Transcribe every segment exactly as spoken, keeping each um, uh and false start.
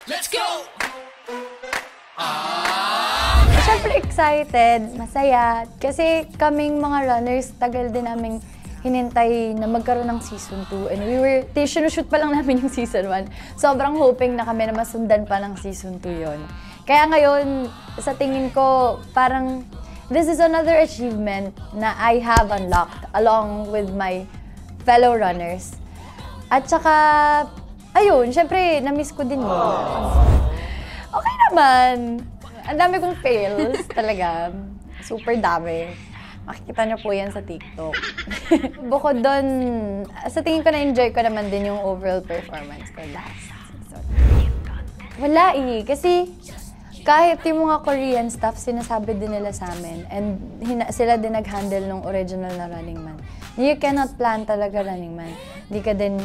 Let's go! Siyempre excited, masaya. Kasi kaming mga runners, tagal din naming hinintay na magkaroon ng season two. And we were, sinushoot pa lang namin yung season one. Sobrang hoping na kami na masundan pa ng season two yon. Kaya ngayon, sa tingin ko, parang this is another achievement na I have unlocked along with my fellow runners. At saka, ayun, syempre, na-miss ko din yun. Okay naman. Ang dami kong fails talaga. Super dami. Makikita niyo po yan sa TikTok. Bukod doon, sa tingin ko na-enjoy ko naman din yung overall performance ko last season. Wala eh. Kasi kahit yung mga Korean staff, sinasabi din nila sa amin. And hina- sila din nag-handle ng original na Running Man. You cannot plan talaga Running Man. Hindi ka din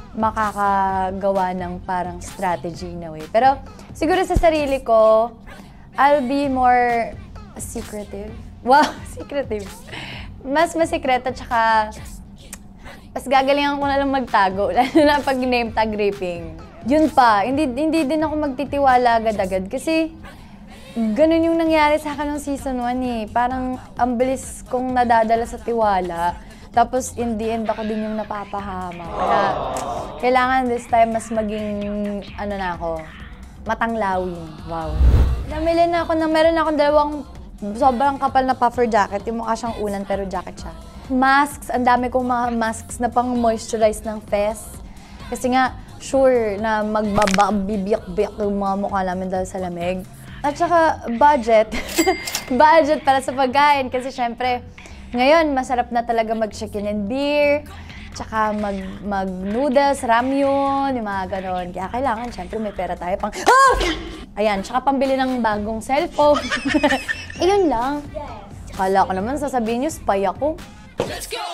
makakagawa ng parang strategy na way. Pero siguro sa sarili ko, I'll be more secretive. Wow, secretive. Mas masikret at saka mas gagalingan ko na lang magtago, lalo na pag name tag raping. Yun pa, hindi, hindi din ako magtitiwala agad-agad kasi ganun yung nangyari sa akin ng season one eh. Parang ang bilis kong nadadala sa tiwala. Tapos in the end ako din yung napapahama. Kaya kailangan this time mas maging ano na ako, matanglawin. Wow. Namili na ako ng, meron akong dalawang sobrang kapal na puffer jacket. Yung mukha siyang ulan pero jacket siya. Masks, ang dami kong mga masks na pang moisturize ng face. Kasi nga, sure na magbabiyak-biyak yung mga mukha namin dahil sa lamig. At saka, budget. Budget para sa pagkain. Kasi syempre, ngayon, masarap na talaga mag-chicken and beer. Tsaka mag, mag-noodles, ramyun, yung mga ganon. Kaya kailangan, syempre, may pera tayo pang... Ah! Ayan, tsaka pambili ng bagong cellphone. Ayun lang. Kala ko naman, sasabihin niyo, spy ako. Let's go!